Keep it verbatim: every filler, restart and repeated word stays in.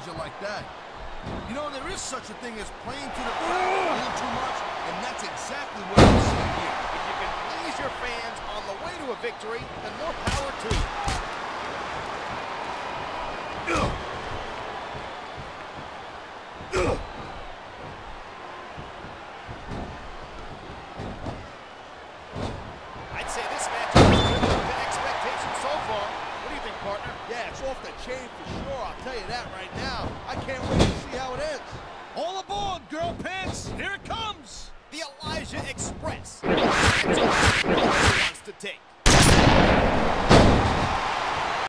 it like that. You know, there is such a thing as playing to the crowd a little too much, and that's exactly what I'm seeing here. If you can please your fans on the way to a victory, then more power to you. I'd say this match has lived up to expectations so far. What do you think, partner? Yeah, it's off the chain for sure, I'll tell you that right now.